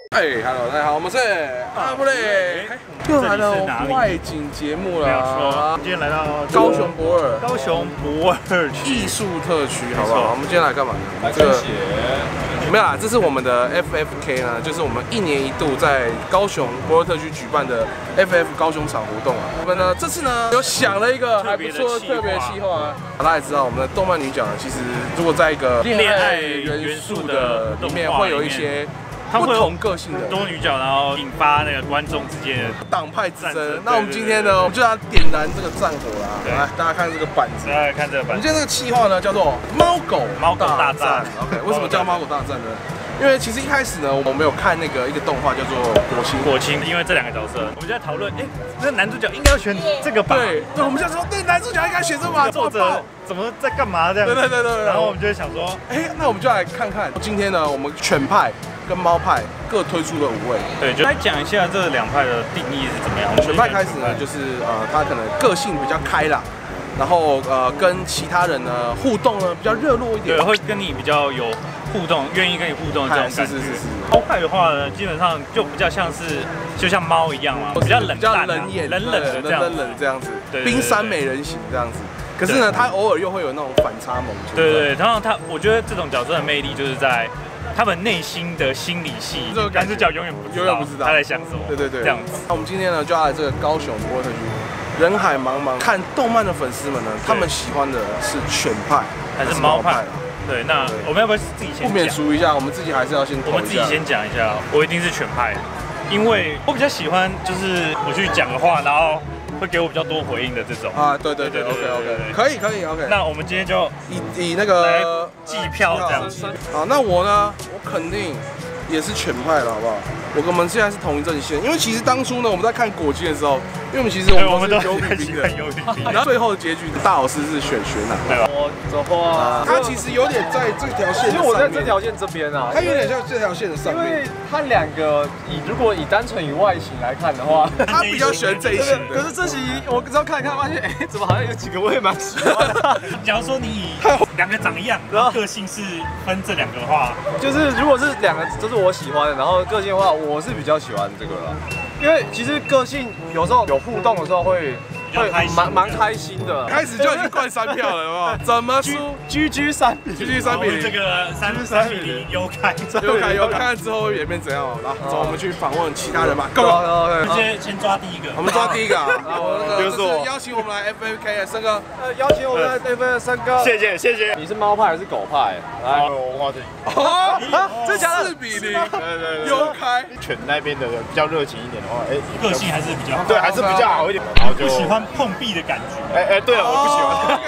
Hello， 大家好，我们是阿布雷，又来了外景节目了。 没有错，今天来到高雄博尔， 艺术特区，好不好？我们今天来干嘛呢？这个没有啦，这是我们的 FFK 呢，就是我们1年1度在高雄博尔特区举办的 FF 高雄场活动啊。我们呢这次呢有想了一个还不错的特别企划啊。大家也知道，我们的动漫女角呢，其实如果在一个恋爱元素的里面，会有一些不同个性的多女角，然后引发那个观众之间的党派之争。那我们今天呢，我们就要点燃这个战火啦！来，大家看这个板子， 大家看这个板子。 我们今天这个企划呢，叫做猫狗大战。OK， 为什么叫猫狗大战呢？因为其实一开始呢，我们有看那个一个动画叫做《 果青》，因为这两个角色，我们就在讨论，那男主角应该要选这个吧？ 对，我们就说，对，男主角应该选这吧。 作者怎么在干嘛这样？对。然后我们就会想说， 那我们就来看看今天呢，我们犬派跟猫派各推出了5位。 对，就来讲一下这两派的定义是怎么样。 犬派开始呢，就是他可能个性比较开朗，然后跟其他人呢互动呢比较热络一点， 对，会跟你比较有互动，愿意跟你互动的这种感觉。 是。 猫派的话呢，基本上就比较像是，就像猫一样嘛，比较冷淡、 冷眼、 冷的这样子，冰山美人型这样子。可是呢，他偶尔又会有那种反差萌。 对，然后我觉得这种角色的魅力就是在他们内心的心理戏，男主角永远不知道他在想什么。对，这样子。 那我们今天呢，就要来这个高雄博尔特区，人海茫茫，看动漫的粉丝们呢，他们喜欢的是犬派还是猫派？对，那我们要不要自己先不免俗一下？我们自己还是要先我们自己先讲一下，我一定是犬派，因为我比较喜欢就是我去讲的话，然后会给我比较多回应的这种啊。对 ，OK， 可以 OK。那我们今天就以那个计票这样子。 好，那我呢，我肯定也是犬派了，好不好？我们现在是同一阵线，因为其实当初呢，我们在看果青的时候，因为我们其实我们都是有比拼的，然后最后的结局，大老师是选学男， 对吧？ 我的话， 他其实有点在这条线， 其实我在这条线这边啊， 他有点像这条线的上面， 因为他两个如果单纯以外形来看的话， 他比较喜欢这一型的。 可是这型我之后看发现，怎么好像有几个我也蛮喜欢的。 假如说你以两个长一样，然后个性是分这两个的话， 就是如果是两个都是我喜欢的，然后个性的话，我是比较喜欢这个啦，因为其实个性有时候有互动的时候会蛮开心的， 开始就已经灌3票了，有没有？怎么输 ？GG 3比 0，这个3比0优开之后会演变怎样？来，走，我们去访问其他人吧。Go！ 先抓第一个， 我们抓第一个啊！就是邀请我们来 FFK 的森哥， 邀请我们来 FFK 的森哥，谢谢。你是猫派还是狗派？来，我画这里。 这4比0，对，优开。 犬那边的比较热情一点的话， 个性还是比较好， 对，还是比较好一点。 不喜欢碰壁的感觉。 对了，我不喜欢。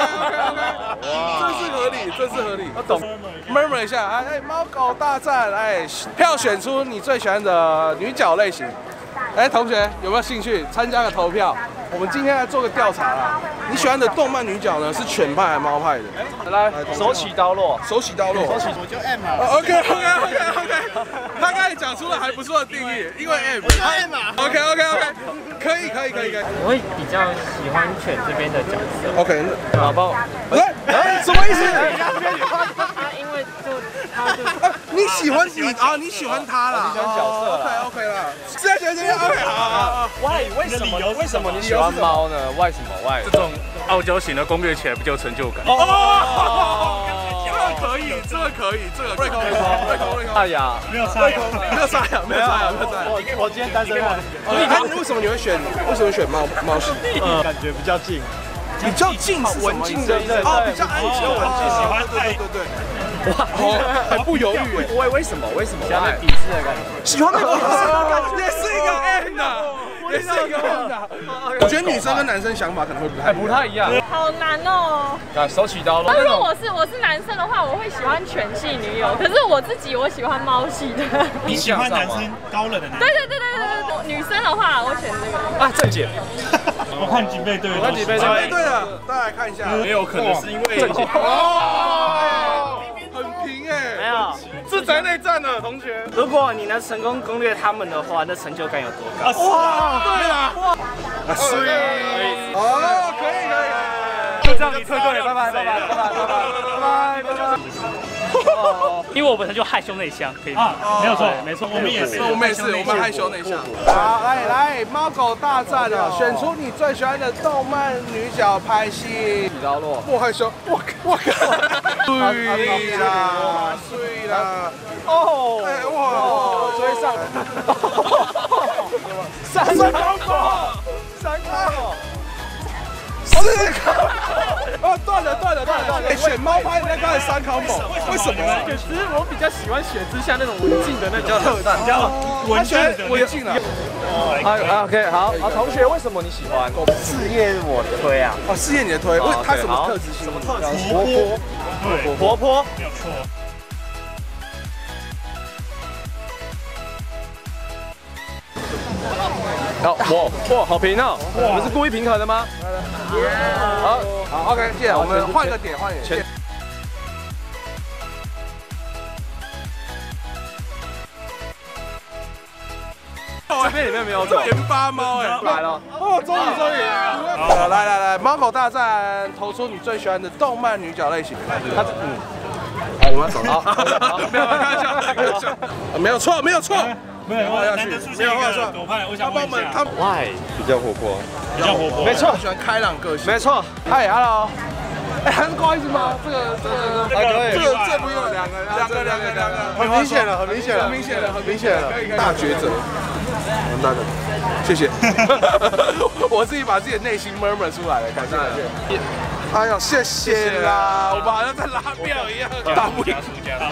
OK，这是合理。我懂。murmur 一下，猫狗大战，票选出你最喜欢的女角类型。同学有没有兴趣参加个投票？我们今天来做个调查啦。你喜欢的动漫女角呢，是犬派还是猫派的？ 来，手起刀落。 我就 M 啊。OK。他刚才讲出了还不错的定义，因为 M。M 啊。OK。可以。 我会比较喜欢犬这边的角色。 OK， 好不好？ 什么意思？ 因为他你喜欢你喜欢他啦？ 你喜欢角色 ？OK 啦。是在觉得 OK 好。 为什么你喜欢猫呢？为什么？ 这种傲娇型的攻略起来比较有成就感。 这个可以，瑞空。 沙哑， 没有沙哑。 我今天单身吗？ 为什么你会选猫系？ 感觉比较近。 比较近是文静的意思比较安静，文静，喜欢对。哇，还不犹豫为什么？ 喜欢鄙视的感觉， 喜欢的也是一个 M 的，我觉得女生跟男生想法可能会不太一样， 好难哦。 手起刀落。 如果我是男生的话，我会喜欢犬系女友，可是我喜欢猫系的。 你喜欢男生高冷的男生？ 对。女生的话，我选这个。 正解。 我看几倍对了，大家来看一下， 也有可能是因为很平没有， 是宅内战的同学。 如果你能成功攻略他们的话，那成就感有多高？ 哇，对了，可以。 就这样，你退队，拜拜。 因为我本身就害羞内向，可以吗？没有错，没错，我们也是， 我们也是，我们害羞内向。好，来，猫狗大战了，选出你最喜欢的动漫女角拍戏。 比较弱， 我害羞，我靠，对啦，对啦，哦，哇，追上，三高狗，三高狗。断了！选猫拍的那刚才3 combo， 为什么？ 其实我比较喜欢雪之下那种文静的那种特质， 比较文静啊。 OK， 好，同学，为什么你喜欢？ 事业我推啊。 哦，事业你的推，他什么特质？什么特质？ 活泼，对，活泼， 没有错。 哇，好平哦！你们是故意平衡的吗？ 好 ，OK， 谢谢。我们换个点，换一点。 这边里面没有走。 盐巴猫来了！ 哦，终于！来，猫狗大战，投出你最喜欢的动漫女角类型。好，我们要走了。好，没有开玩笑，没有错。 没有话下去，没有话说。狗派，我想问一下， 他 Why 比较活泼， 没错，喜欢开朗个性， 没错。 嗨 ，Hello， 还是不好意思吗？这个不用两个，很明显了，大抉择，完蛋了，谢谢，我自己把自己的内心 murmur 出来了，感谢。哎呦，谢谢啦！我们好像在拉票一样，大不赢，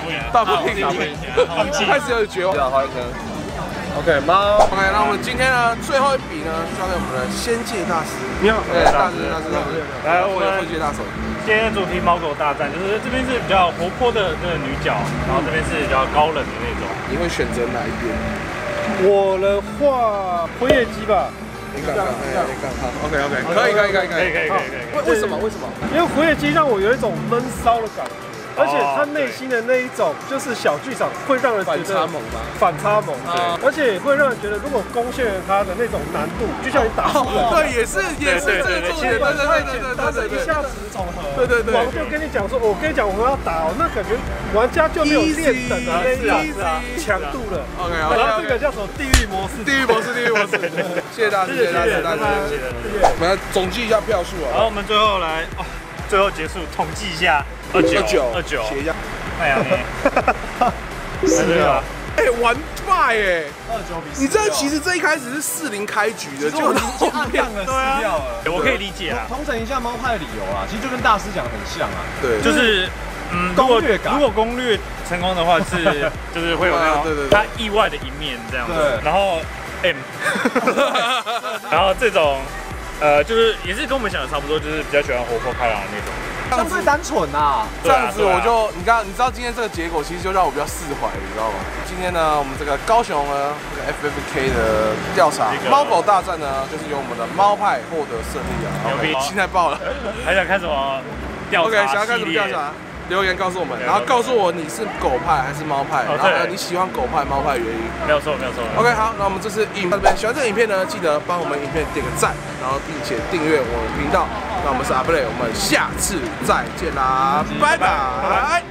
开始有点绝望。OK， 猫。OK， 那我们今天呢，最后一笔呢，交给我们的仙界大师。你好，大师。来，我有会界大手。 今天的主题猫狗大战，就是这边是比较活泼的那个女角，然后这边是比较高冷的那种。 你会选择哪一边？ 我的话，辉夜姬吧。 你敢好 ，OK， 可以。为什么？ 因为辉夜姬让我有一种闷骚的感觉。而且他内心的那一种就是小剧场，会让人觉得反差萌，而且会让人觉得，如果攻陷了他的那种难度，就像你打输人， 对，也是这个重点，对， 一下子重合， 对， 王就跟你讲说，我跟你讲我们要打哦，那感觉玩家就没有练等的那种强度了。 OK， 然后这个叫什么地狱模式？ 谢谢大师。我们来总计一下票数啊。 好，我们最后来，最后结束统计一下。29， 写一下。 太阳是啊，完败哎！29比4。你知道其实这一开始是4-0开局的，就暗亮了4票了。 我可以理解啊。 统整一下猫派的理由啊，其实就跟大师讲的很像啊。 对，就是攻略感。如果攻略成功的话，就是会有那种他意外的一面这样子。然后 M， 然后这种就是也是跟我们想的差不多，就是比较喜欢活泼开朗的那种。 相对单纯呐， 这样子我就你知道今天这个结果其实就让我比较释怀，你知道吗？今天呢，我们这个高雄呢，这个 FFK 的调查猫狗大战呢，就是由我们的猫派获得胜利啊！心态爆了， 还想看什么调查 ？OK， 想要看什么调查？留言告诉我们，然后告诉我你是狗派还是猫派，然后还有你喜欢狗派、猫派的原因。 没有错。 OK， 好，那我们这次影片这边喜欢这个影片呢，记得帮我们影片点个赞，然后并且订阅我们频道。那我们是阿布雷，我们下次再见啦，拜拜。